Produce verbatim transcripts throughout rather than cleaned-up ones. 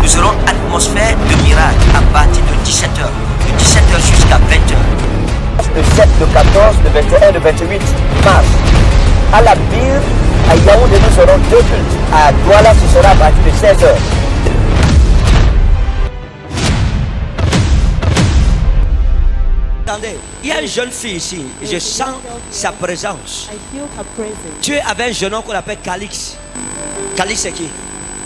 nous aurons atmosphère de miracle à partir de dix-sept heures. De dix-sept heures jusqu'à vingt heures. Le sept, le quatorze, le vingt et un, le vingt-huit mars. À la Bire, à Yaoundé, nous aurons deux cultes. À Douala, ce sera à partir de seize heures. Attendez, il y a une jeune fille ici, je sens sa présence. Tu es avec un jeune homme qu'on appelle Calix. Calix c'est qui?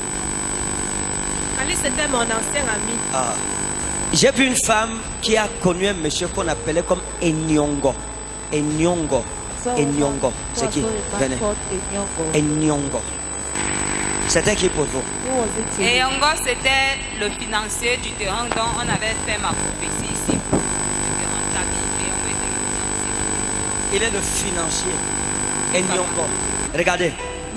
Calix c'était mon ancien ami. Ah. J'ai vu une femme qui a connu un monsieur qu'on appelait comme Enyongo. Enyongo. Enyongo. C'est qui? Venez. Enyongo. C'était qui pour vous? Enyongo c'était le financier du terrain dont on avait fait ma prophétie ici. Il est le financier. Enyongo. Regardez.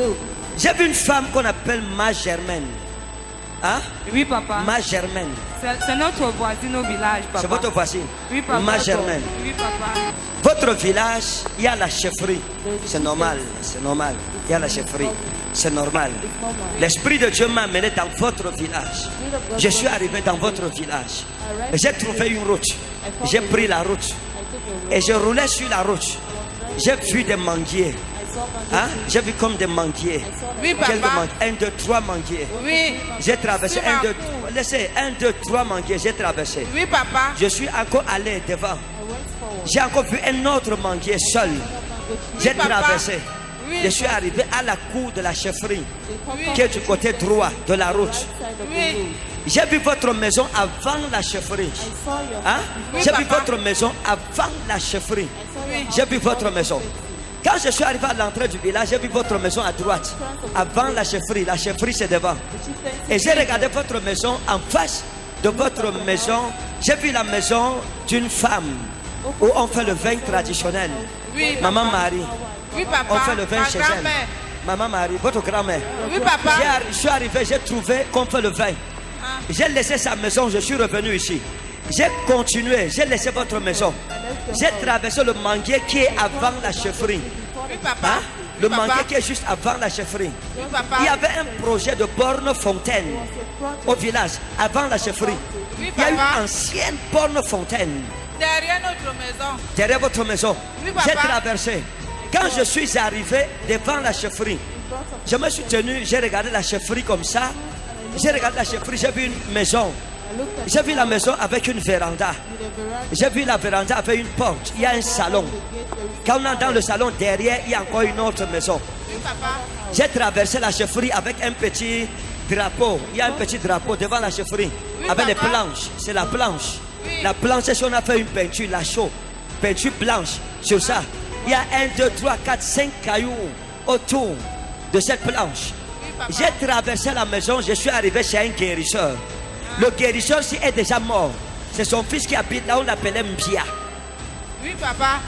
J'ai vu une femme qu'on appelle Ma Germaine. Hein? Oui, papa. Ma Germaine. C'est notre voisine au village, papa. C'est votre voisine? Oui, papa. Ma Germaine. Oui, papa. Votre village, il y a la chefferie. C'est normal, c'est normal. Il y a la chefferie. C'est normal. L'Esprit de Dieu m'a amené dans votre village. Je suis arrivé dans votre village. J'ai trouvé une route. J'ai pris la route. Et je roulais sur la route. J'ai vu des manguiers. Hein? J'ai vu comme des manguiers. Oui, papa. Un, deux, trois manguiers. Oui. J'ai traversé un, deux, laissez, un, deux, trois manguiers. J'ai traversé. Oui, papa. Je suis encore allé devant. J'ai encore vu un autre manguier seul. J'ai traversé. Oui. Je suis arrivé à la cour de la chefferie, oui, qui est du côté droit de la route. Oui. J'ai vu votre maison avant la chefferie. Hein? Oui, j'ai vu papa. votre maison avant la chefferie. Oui. J'ai vu votre maison. Quand je suis arrivé à l'entrée du village, j'ai vu votre maison à droite. Avant la chefferie, la chefferie c'est devant. Et j'ai regardé votre maison en face de votre maison. J'ai vu la maison d'une femme où on fait le vin traditionnel. Oui, Maman Marie. Oui, papa. On fait le vin Ma chez elle. Maman Marie, votre grand-mère. Oui, papa. Je suis arrivé, j'ai trouvé qu'on fait le vin. Ah. J'ai laissé sa maison, je suis revenu ici. J'ai continué, j'ai laissé votre maison. J'ai traversé le manguier qui est avant la chefferie. Oui, papa. Hein? Le Oui, papa. manguier qui est juste avant la chefferie. Oui, papa. Il y avait un projet de borne fontaine au village, avant la chefferie. Oui, Il y a papa. une ancienne borne fontaine Derrière notre maison. derrière votre maison. Oui, papa. J'ai traversé. Quand je suis arrivé devant la chefferie, je me suis tenu, j'ai regardé la chefferie comme ça. J'ai regardé la chefferie, j'ai vu une maison. J'ai vu la maison avec une véranda. J'ai vu la véranda avec une porte. Il y a un salon. Quand on est dans le salon, derrière, il y a encore une autre maison. Oui, papa. J'ai traversé la chefferie avec un petit drapeau. Il y a un petit drapeau devant la chefferie. Oui, avec les papa. planches. C'est la planche. Oui. La planche, c'est si on a fait une peinture, la chaux. Peinture blanche. Sur ça, il y a un, deux, trois, quatre, cinq cailloux autour de cette planche. Oui, papa. J'ai traversé la maison, je suis arrivé chez un guérisseur. Le guérisseur ci est déjà mort. C'est son fils qui habite là, on l'appelait Mbia. Oui, papa.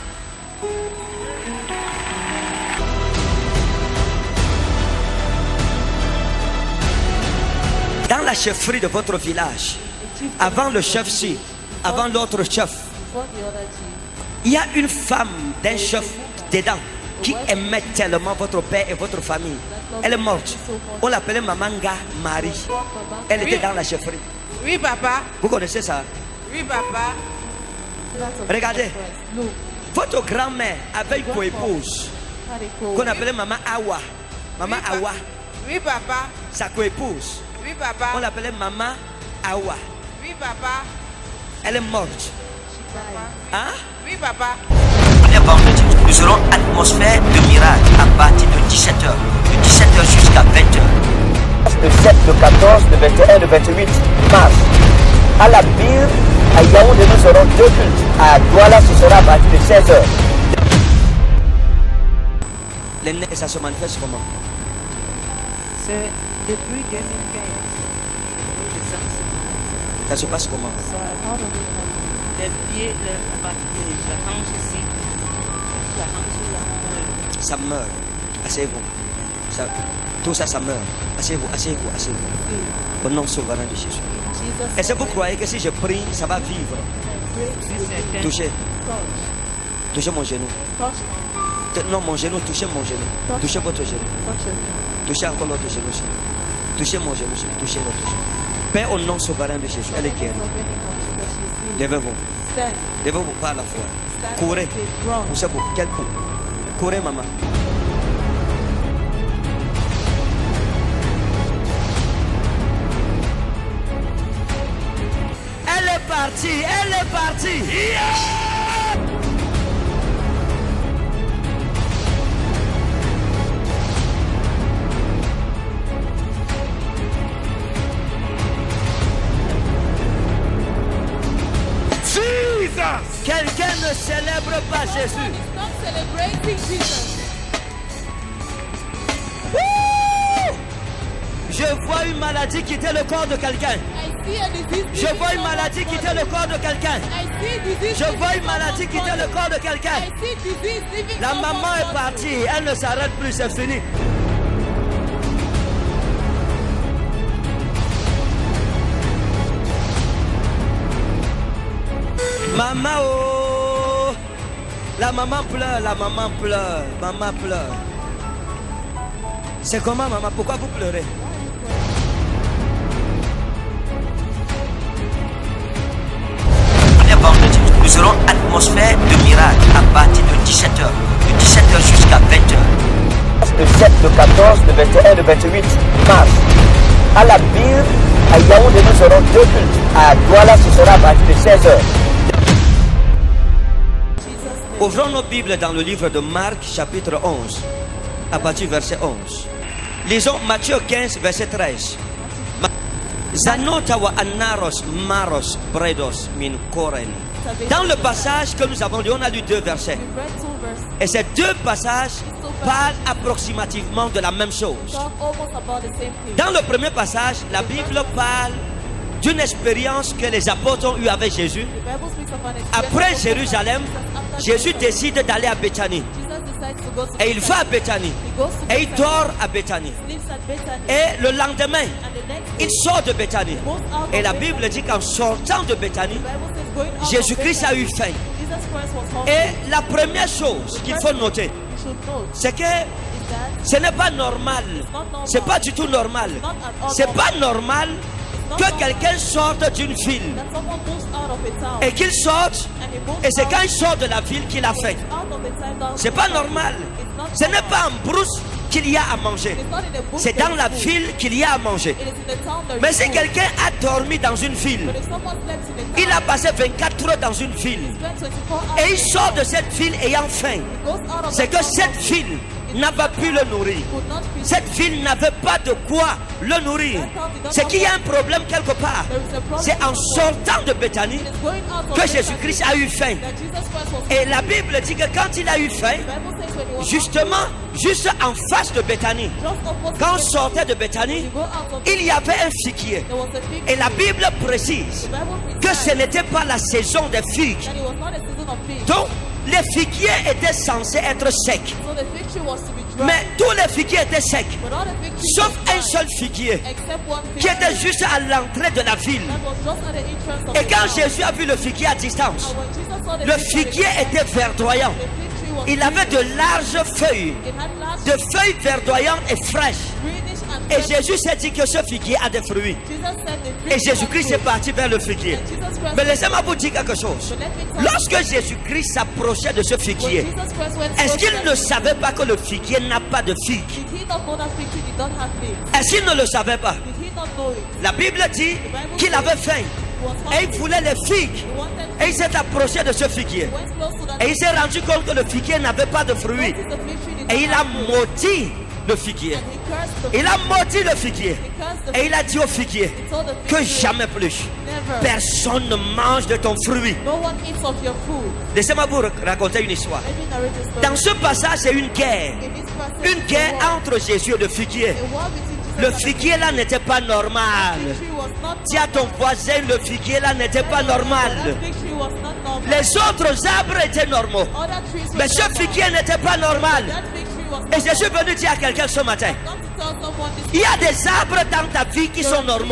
Dans la chefferie de votre village, avant le chef-ci, avant l'autre chef, il y a une femme d'un chef dedans qui aimait tellement votre père et votre famille. Elle est morte. On l'appelait Mamanga Marie. Elle était dans la chefferie. Oui, papa. Vous connaissez ça? Oui, papa. Regardez. Votre grand-mère avait une coépouse qu'on appelait Maman Awa. Maman Oui, pa- Awa. Oui, papa. Sa coépouse. Oui, On papa. l'appelait Maman Awa. Oui, papa. Elle est morte. Hein? Oui, papa. Les vendredis, nous aurons atmosphère de miracle à partir de dix-sept heures. De dix-sept heures jusqu'à vingt heures. Le sept, le quatorze, le vingt et un, le vingt-huit mars. À la Bire, à Yaoundé, nous aurons deux cultes. À Douala, ce sera à partir de seize heures. Les nez, ça se manifeste comment? C'est depuis deux mille quinze. que ça se Ça se passe comment? passe. Les pieds, les, à partir de la hanche ici, la hanche là. Ça meurt. Asseyez-vous. Ça, tout ça, ça meurt. Asseyez-vous, asseyez-vous, asseyez-vous. Au nom souverain de Jésus. Est-ce que vous croyez que si je prie, ça va vivre? Touchez. Touchez mon genou. Non, mon genou, touchez mon genou. Touchez votre genou. Touchez encore l'autre genou. Touchez mon genou. Touchez l'autre genou. Père, au nom souverain de Jésus, elle est guérie. Levez-vous. Levez-vous par la foi. Courez. Poussez vous. Quel coup? Courez, maman. Elle est partie. Elle est partie. Yeah! Quelqu'un ne célèbre pas Jésus. Je vois une maladie quitter le corps de quelqu'un. Je vois une maladie quitter le corps de quelqu'un. Je vois une maladie quitter le corps de quelqu'un. La maman est partie. Elle ne s'arrête plus. C'est fini. Maman, oh, la maman pleure, la maman pleure, maman pleure. C'est comment, maman? Pourquoi vous pleurez? Premier vendredi, nous aurons atmosphère de miracle à partir de dix-sept heures, de dix-sept heures jusqu'à vingt heures. Le sept, le quatorze, le vingt et un, le vingt-huit mars. À la Bire, à Yaoundé, nous aurons deux cultes. À Douala, ce sera à partir de seize heures. Ouvrons nos Bibles dans le livre de Marc, chapitre onze, à partir du verset onze. Lisons Matthieu quinze, verset treize. Zanotawa anaros maros bredos min koren. Dans le passage que nous avons lu, on a lu deux versets. Et ces deux passages parlent approximativement de la même chose. Dans le premier passage, la Bible parle d'une expérience que les apôtres ont eue avec Jésus. Après Jérusalem, Jésus décide d'aller à Béthanie. Et il va à Béthanie. Et il dort à Béthanie. Et le lendemain, il sort de Béthanie. Et la Bible dit qu'en sortant de Béthanie, Jésus-Christ a eu faim. Et la première chose qu'il faut noter, c'est que ce n'est pas normal. C'est pas du tout normal. C'est pas normal que quelqu'un sorte d'une ville et qu'il sorte, et c'est quand il sort de la ville qu'il a faim. C'est pas normal. Ce n'est pas en brousse qu'il y a à manger. C'est dans la ville qu'il y a à manger. Mais si quelqu'un a dormi dans une ville, il a passé vingt-quatre heures dans une ville et il sort de cette ville ayant faim, c'est que cette ville n'avait pu le nourrir. Cette ville n'avait pas de quoi le nourrir. C'est qu'il y a un problème quelque part. C'est en sortant de Béthanie que Jésus-Christ a eu faim. Et la Bible dit que quand il a eu faim, justement, juste en face de Béthanie, quand on sortait de Béthanie, il y avait un figuier. Et la Bible précise que ce n'était pas la saison des figues. Donc, les figuiers étaient censés être secs. Mais tous les figuiers étaient secs, sauf un seul figuier qui était juste à l'entrée de la ville. Et quand Jésus a vu le figuier à distance, le figuier était verdoyant. Il avait de larges feuilles, de feuilles verdoyantes et fraîches. Et Jésus s'est dit que ce figuier a des fruits. Et Jésus-Christ est parti vers le figuier. Mais laissez-moi vous dire quelque chose. Lorsque Jésus-Christ s'approchait de ce figuier, est-ce qu'il ne savait pas que le figuier n'a pas de figues? Est-ce qu'il ne le savait pas? La Bible dit qu'il avait faim et il voulait les figues. Et il s'est approché de ce figuier. Et il s'est rendu compte que le figuier n'avait pas de fruits. Et il a maudit le figuier. Il a maudit le figuier. Et il a dit au figuier que jamais plus personne ne mange de ton fruit. Laissez-moi vous raconter une histoire. Dans ce passage, c'est une guerre. Une guerre entre Jésus et le figuier. Le figuier là n'était pas normal. Dis à ton voisin, le figuier là n'était pas normal. Les autres arbres étaient normaux, mais ce figuier n'était pas normal. Et je suis venu dire à quelqu'un ce matin, il y a des arbres dans ta vie qui sont normaux,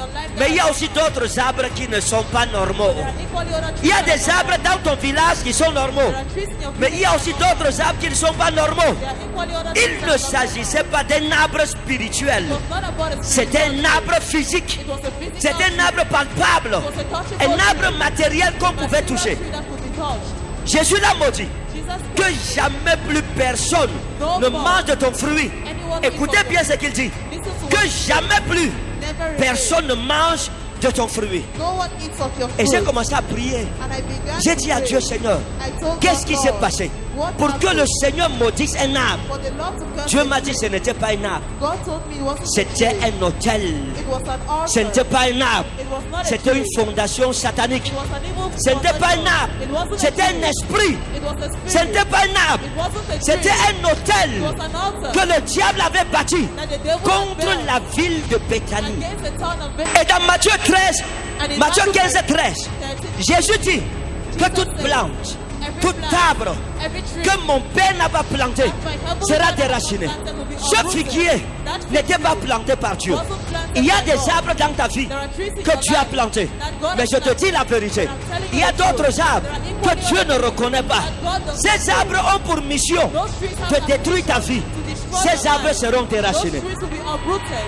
your life, Mais il y a aussi d'autres arbres qui ne sont pas normaux. there are equally other trees Il y a that are des arbres dans ton village qui sont normaux. There are trees in your Mais il y a aussi d'autres arbres qui ne sont pas normaux. There are equally other trees Il that ne are s'agissait pas d'un arbre spirituel. It was not about a C'était spiritual un tree. arbre physique. It was a physical C'était un arbre palpable. It was a touchable Un arbre tree. matériel qu'on pouvait Material toucher. tree that could be touched. Jésus l'a maudit. Jesus Que said, jamais plus personne No ne more. mange de ton fruit. Anyone Écoutez eats of bien it. ce qu'il dit. Listen to Que what jamais plus never again. personne ne mange de ton fruit. No one eats of your Et j'ai fruit. commencé à prier. And I began J'ai to dit à pray. Dieu, Seigneur, I told qu'est-ce God, qui Lord, s'est passé what pour que happened? le Seigneur maudisse un arbre? For the Lord to curse Dieu the m'a dit, tree. ce n'était pas un arbre. God told me it wasn't a C'était tree. un hôtel. It was an altar. Ce n'était pas un arbre. It was not a C'était tree. une fondation satanique. It was an evil Ce n'était pas un foundation. arbre. It wasn't a C'était un tree. esprit. It was a spirit. Ce n'était pas un arbre. It wasn't a tree. C'était un It hôtel was an altar que le diable avait bâti that the devil contre had built la ville de Béthanie. against the town of Bethany. Et dans Matthieu treize, And in Matthieu Matthew quinze et treize, Jésus dit que toute plante, tout arbre Every tree que mon Père n'a pas planté sera déraciné. Ce figuier n'était pas planté par Dieu. Il y a des arbres dans ta vie que tu as plantés. Mais je te dis la vérité. Il y a d'autres arbres que Dieu ne reconnaît pas. Ces arbres ont pour mission de détruire ta vie. Ces arbres seront déracinés. Those trees will be uprooted.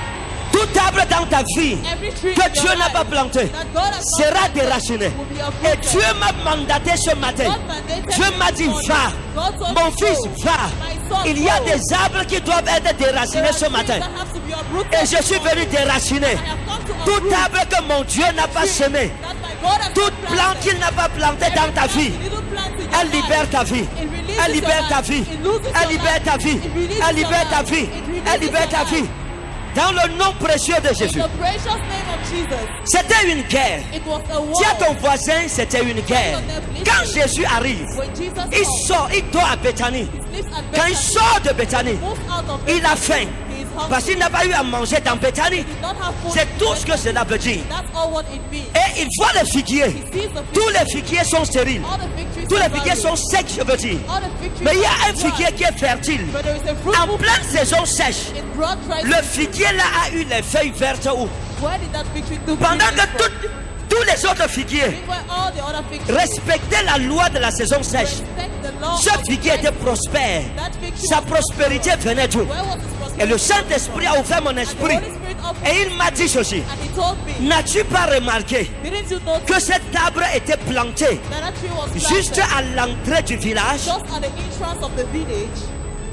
Tout arbre dans ta vie Every tree que in Dieu your n'a life pas planté that God has not sera planted déraciné. will be Et uprooted. Dieu m'a mandaté ce matin. God mandated Dieu m'a dit, this va. morning. God told Mon me, fils, go. va. My son, Il y a go. des arbres qui doivent être There déracinés are ce trees matin. that have to be uprooted Et je suis this morning. venu déraciner I have come to tout uproot arbre que mon Dieu n'a pas semé. that my God has Toute not plante planted. qu'il n'a pas plantée Every dans ta plant, vie. little plant in your Elle libère life. ta vie. It releases Elle libère your ta life. vie. It loses Elle your libère life. ta vie. It releases Elle your libère ta life. vie. It releases Elle libère your ta life. vie. Dans le nom précieux de In Jésus. the precious name of Jesus. C'était une guerre. It was a war. Dis à ton voisin, c'était une guerre. Quand Jésus arrive, When Jesus il comes, sort, il dort à Béthanie. he sleeps at Quand il Bethany. sort de Béthanie, Moves out of il a Bethany. faim. He is hungry. Parce qu'il n'a pas eu à manger dans Béthanie. He did not have food C'est in tout ce que Bethany. cela veut dire. That's all what it means. Et il voit les figuiers. He sees the fig Tous les tree. figuiers sont stériles. All the fig trees Tous les are figuiers barren. sont secs, je veux dire. All the fig trees Mais il y a are un dry. figuier qui est fertile. But there is a En fruitful pleine saison sèche, in broad dry le season. figuier là a eu les feuilles vertes où Where did that fig tree do pendant business que from? tout- tous les autres figuiers Meanwhile, all the other fig trees respectaient la loi de la saison sèche, respect the law ce of figuier dry était season. prospère. That fig tree Sa was prospérité venait d'où? Where was his prosperity? Et le Saint-Esprit a ouvert mon And the esprit. Holy Spirit opened Et il m'a dit ceci. and he told me, N'as-tu pas remarqué didn't you notice que cet arbre était planté that that tree was planted juste à l'entrée du village? just at the entrance of the village?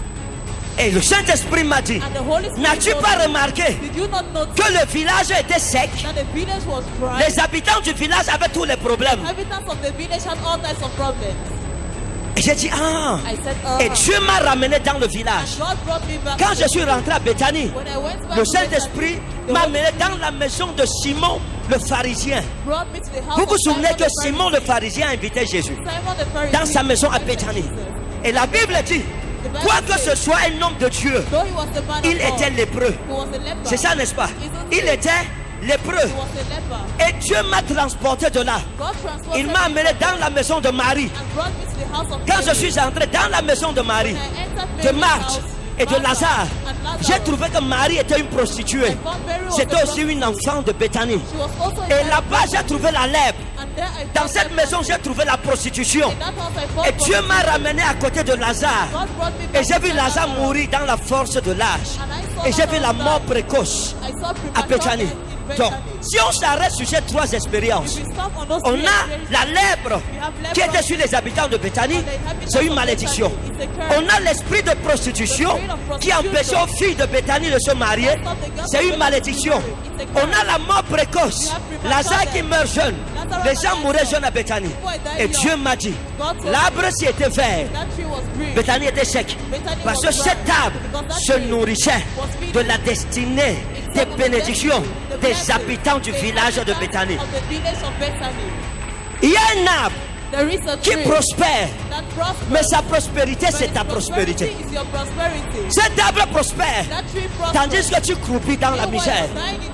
Et le Saint-Esprit m'a dit, And the Holy Spirit n'as-tu told pas me, remarqué did you not notice que le village était sec? that the village was dry? Les habitants du village avaient tous les problèmes. Inhabitants of the village had all types of problems. Et j'ai dit, ah. I said, uh, Et Dieu m'a ramené dans le village. God brought me back. Quand to je the suis village. rentré à Béthanie, When I went back le to Saint-Esprit Bethany, the m'a Holy amené dans la maison de Simon le pharisien. brought me to the house Vous vous of souvenez Simon que the Simon le Pharisee. pharisien a invité Jésus Simon the Pharisee dans sa maison à invited Béthanie. Jesus. Et la Bible dit, quoi que ce soit un homme de Dieu, Though he was a man il of God, était lépreux. he was a leper. C'est ça, n'est-ce pas? Il était lépreux. He was a leper. Et Dieu m'a transporté de là. God transported Il m'a me amené dans la maison de Marie. and brought me to the house of Quand je Mary. suis entré dans la maison de Marie, When I entered de Mary's Marthe house, et de Martha Lazare, and Lazarus, j'ai trouvé que Marie était une prostituée. I found Mary was C'était a aussi une prostitute. enfant de Béthanie. She was also a Et leper. là-bas, j'ai trouvé la lèpre. And there I Dans found cette leper. maison, j'ai trouvé la prostitution. In that house I found Et Dieu m'a prostitution. ramené à côté de Lazare. God brought me Et back j'ai to vu Lazare Lazarus. mourir dans la force de l'âge. And I saw Et j'ai vu Lazarus la die. mort précoce I saw à premature Béthanie. death in Donc, Bethany. si on s'arrête sur ces trois expériences, If we stop on those on three a experiences, la lèpre we have leper qui était sur les habitants de Béthanie. C'est une malédiction. On a l'esprit de prostitution qui empêchait aux filles de Béthanie de se marier. C'est une malédiction. On a la mort précoce. Lazare qui meurt jeune. Les gens mouraient jeunes à Béthanie. Et Dieu m'a dit, l'arbre s'y était vert. that tree was green. Béthanie était sec. Parce que cet arbre se nourrissait de la destinée, des bénédictions des habitants du village de Béthanie. Of the village of Bethany. Il y a un arbre There is a qui tree prospère, that prospers. mais sa prospérité, But c'est its ta prospérité. prosperity is your prosperity. Cet arbre prospère, That tree prospers. tandis que tu croupis dans la Meanwhile, misère. you're dying in misery.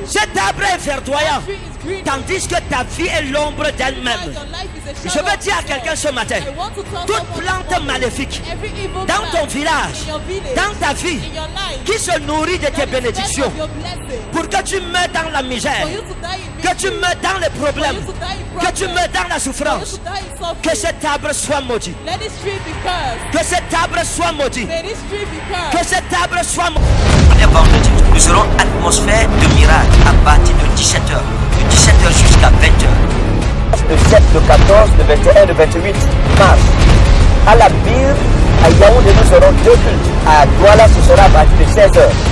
Cet arbre est verdoyant, Tree is green. tandis que ta vie est l'ombre d'elle-même. Your life is a Je shadow veux of dire à yourself. quelqu'un ce matin, I want to tell toute someone this plante morning, maléfique every evil dans ton plant village, in your village, dans ta vie, in your life, qui se nourrit de that tes is fed bénédictions, of your blessing, pour que tu meurs dans la misère, for you to die in que tu misery, meurs dans les for problèmes, you to die in que tu problems, meurs dans la for you souffrance, to die in suffering. que cet arbre soit maudit, Let this tree be cursed. que cet arbre soit maudit, May this tree be que cursed. cet arbre soit maudit. Tous les vendredis, nous aurons atmosphère de miracle à partir de dix-sept heures, de dix-sept heures jusqu'à vingt heures. Le sept, le quatorze, le vingt et un, le vingt-huit mars. À la Bire, à Yaoundé, nous aurons deux cultes. À Douala, ce sera à partir de seize heures.